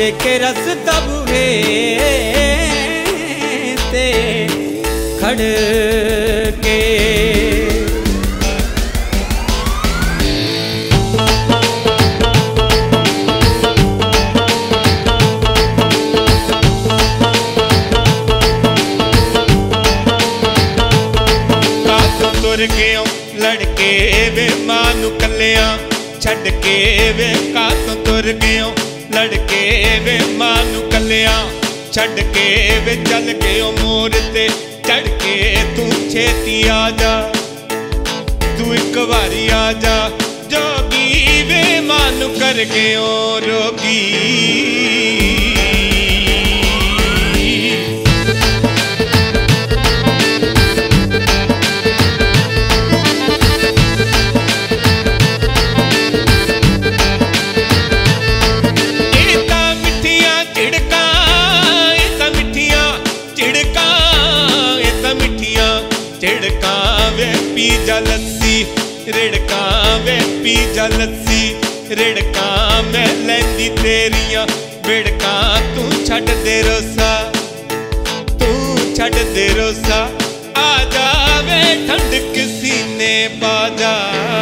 देखे रस्ता बूहे ते खड़ के। तुर गयो लड़के वे मानू कलिया छड़ के वे कातों तुर गयो लड़के वे मानू कलिया छड़ के वे चल गयो मोर ते चढ़ के। तू छेती आ जा तू एक बारी आ जा जोगी वे मानू कर गयो रोगी। लस्सी रिड़का वे पी जा लस्सी रिड़का मैं लैंदी तेरिया बिड़का। तू छड़ दे रोसा तू छड़ दे रोसा आ जा वे ठंड किसी ने बाजा।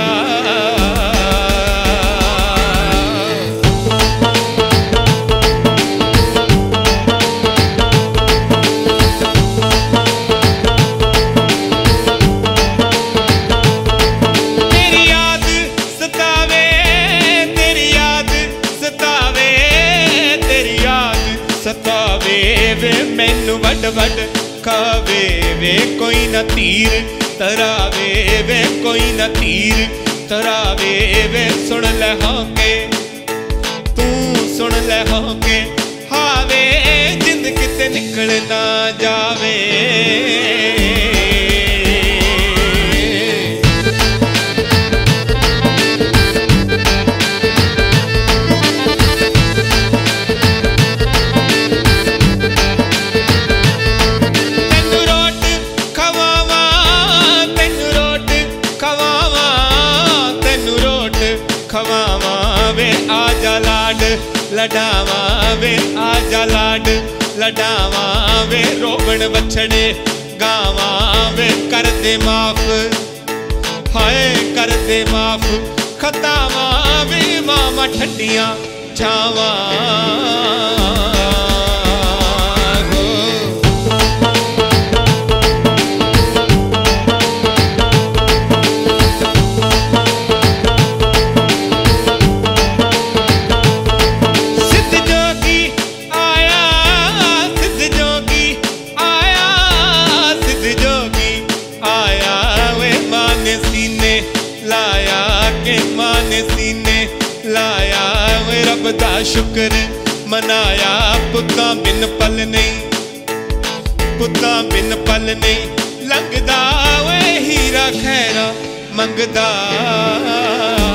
मैनू वड वड खावे वे कोई न तीर तरावे वे कोई न तीर तरावे वे। सुन ले होके तू सुन ले होके हावे जिंद किते निकल ना जावे। खवावा वे आजा लाड लडावा वे आजा लाड लडावा वे। रोवण बछड़े गावा वे कर दे माफ हाय कर दे माफ खतावा वे मामा ठंडिया छावा। शुक्र मनाया पुत्ता बिन पल नहीं पुत्ता बिन पल नहीं लंघदा वे हीरा खैरा मंगदा।